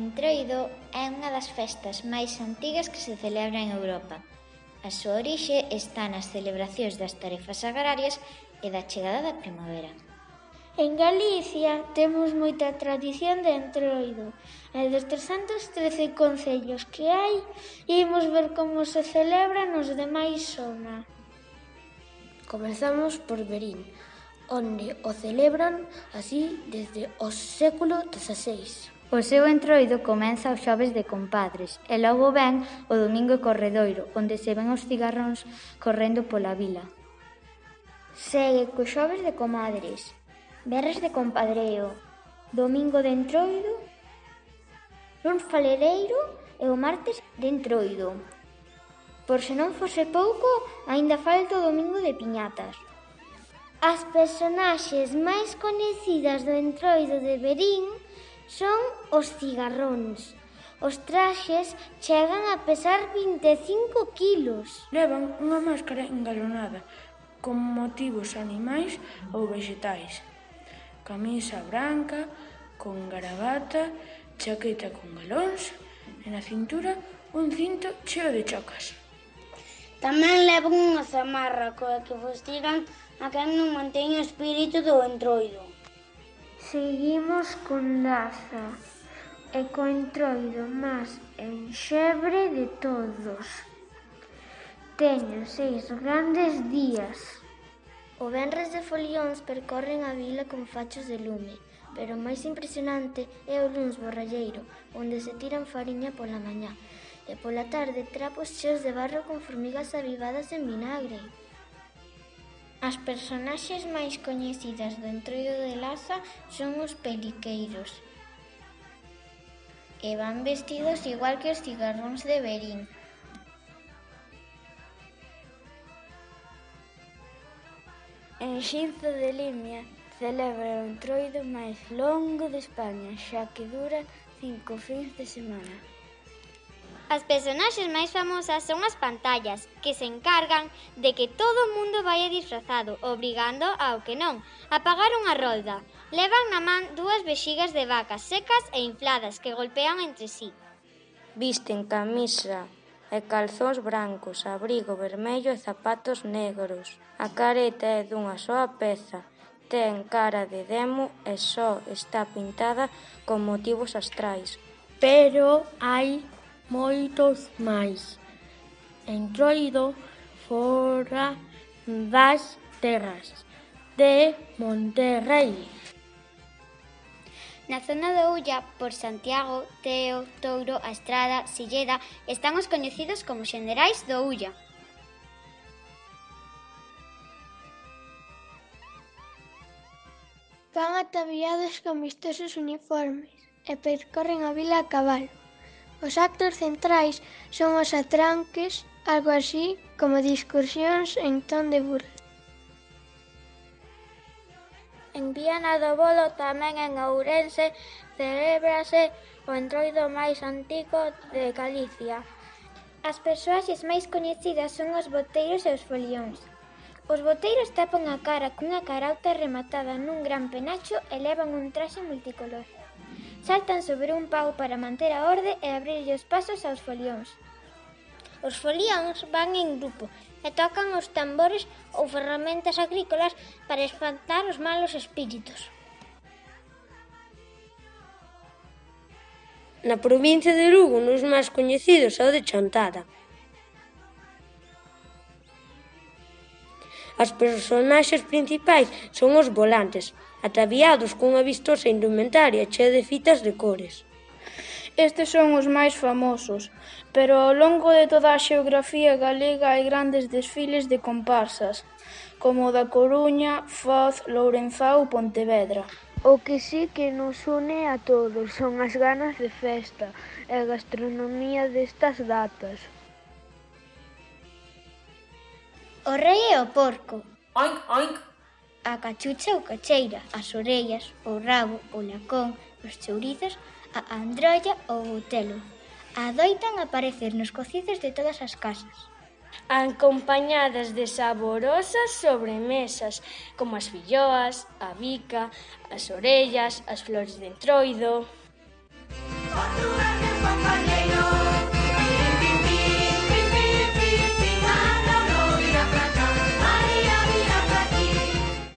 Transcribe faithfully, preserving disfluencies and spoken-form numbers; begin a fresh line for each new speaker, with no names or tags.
Entroido é unha das festas máis antigas que se celebra en Europa. A súa orixe está nas celebracións das tarefas agrarias e da chegada da primavera.
En Galicia temos moita tradición de Entroido e dos trescentos trece concellos que hai, imos ver como se celebra nos demais zona.
Comezamos por Verín, onde o celebran así desde o século dezaseis.
O seu entroido comeza o xoves de compadres e logo ven o domingo corredoiro, onde se ven os cigarróns correndo pola vila.
Segue co xoves de comadres, venres de compadreo, domingo de entroido, luns falereiro e o martes de entroido. Por se non fose pouco, aínda falta o domingo de piñatas. As personaxes máis coñecidas do entroido de Verín son os cigarróns. Os traxes chegan a pesar vinte e cinco quilos.
Levan unha máscara engalonada con motivos animais ou vegetais. Camisa branca, con gravata, chaqueta con galóns e na cintura un cinto cheo de chocas.
Tamén levan unha zamarra coa que fustigan a quen non mantén o espírito do entroido.
Seguimos con Laza e co entroido máis enxebre de todos. Teñen seis grandes días. O venres de folións percorren a vila con fachos de lume, pero o máis impresionante é o luns borralleiro, onde se tiran fariña pola mañá, e pola tarde trapos cheos de barro con formigas avivadas en vinagre. As personaxes máis coñecidas do entroido de Laza son os peliqueiros, e van vestidos igual que os cigarróns de Verín.
En Xinzo de Limia celebra o entroido máis longo de España, xa que dura cinco fins de semana.
As personaxes máis famosas son as pantallas, que se encargan de que todo o mundo vaia disfrazado, obrigando ao que non a pagar unha rolda. Levan na man dúas vexigas de vacas secas e infladas que golpean entre sí.
Visten camisa e calzóns brancos, abrigo vermello e zapatos negros. A careta é dunha soa peza, ten cara de demo e só está pintada con motivos astrais.
Pero hai moitos máis. Entroido fora das terras de Monterrei.
Na zona de Ulla, por Santiago, Teo, Touro, A Estrada, Silleda, están os coñecidos como xenerais do Ulla.
Van ataviados con vistosos uniformes e percorren a vila a cabalo. Os actos centrais son os atranques, algo así como discursións en ton de burla.
En Viana do Bolo, tamén en Ourense, celébrase o entroido máis antigo de Galicia. As persoaxes máis coñecidas son os boteiros e os folións. Os boteiros tapan a cara cunha carauta rematada nun gran penacho e levan un traxe multicolor. Saltan sobre un pau para manter a orde e abrirlle os pasos aos folións. Os folións van en grupo e tocan os tambores ou ferramentas agrícolas para espantar os malos espíritus.
Na provincia de Lugo, nos máis coñecidos é o de Chantada. As personaxes principais son os volantes, ataviados cunha vistosa indumentaria chea de fitas de cores.
Estes son os máis famosos, pero ao longo de toda a xeografía galega hai grandes desfiles de comparsas, como o da Coruña, Foz, Lourenzao ou Pontevedra.
O que sí que nos une a todos son as ganas de festa e a gastronomía destas datas.
O rei e o porco,
Oink, oink.
a cachucha ou cacheira, as orellas, o rabo, o lacón, os chourizos, a androlla ou o telo. Adoitan aparecer nos cocidos de todas as casas.
Acompañadas de saborosas sobremesas, como as filloas, a bica, as orellas, as flores de entroido.
Portugal, meu compañeiro.